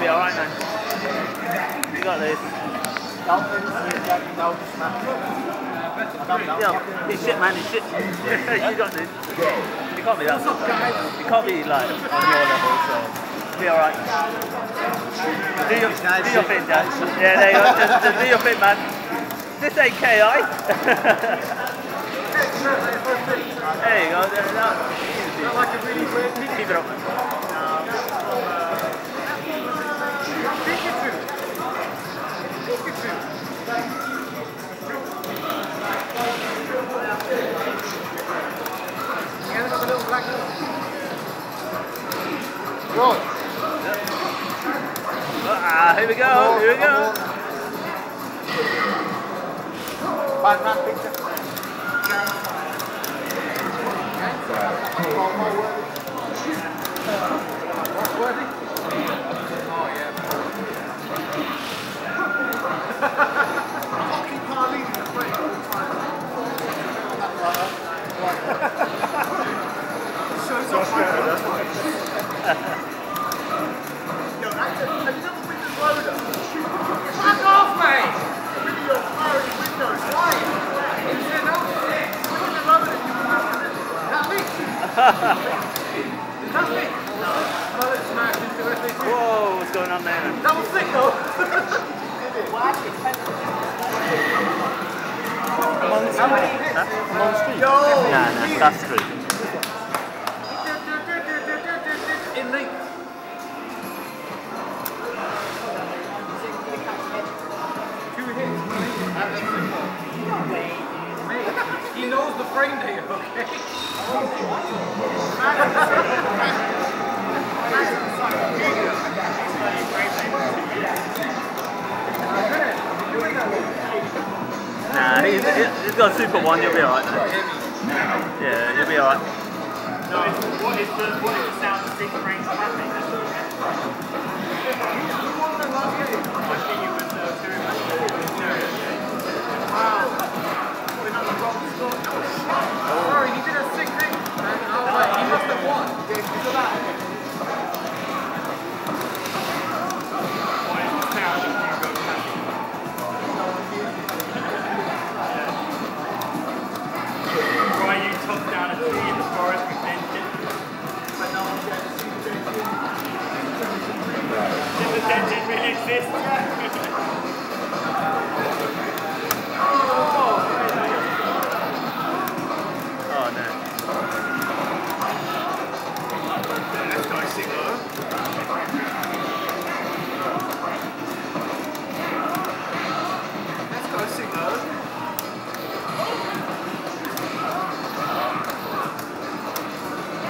be alright, man. You got this. Dolphins, no, He's shit, man. He's shit. You got this. You can't be that. You can't be like on your level, so be alright. Do your thing, Dad. Yeah, there you go. Just do your thing, man. This ain't KI. There you go. Keep it up. Right. Here we go. Here we go. Batman picture. Worthy? Oh yeah. Hockey car leading the break all the time. Shows off my Yo, that's a little bit of loader. Fuck off, mate! With your fiery windows. Why? It's enough. Look at the loader. Is that me? Is that me? No. It's smashed into everything. Whoa, what's going on there? That was sick though. How many hits? Long street? Yo! Nah, that's street. In length. He knows the frame data, okay? Nah, he's got a Super 1, you'll be alright. Yeah, you'll be alright. So what is the sound of 6 frames per second? Sorry, he did a sick thing. He must have won. What is the sound of Hugo Cassidy? Why you topped down a tree in the forest with engine? But no one's going to see the engine. Did the engine really exist?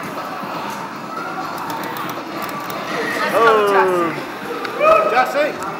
Oh, Jesse.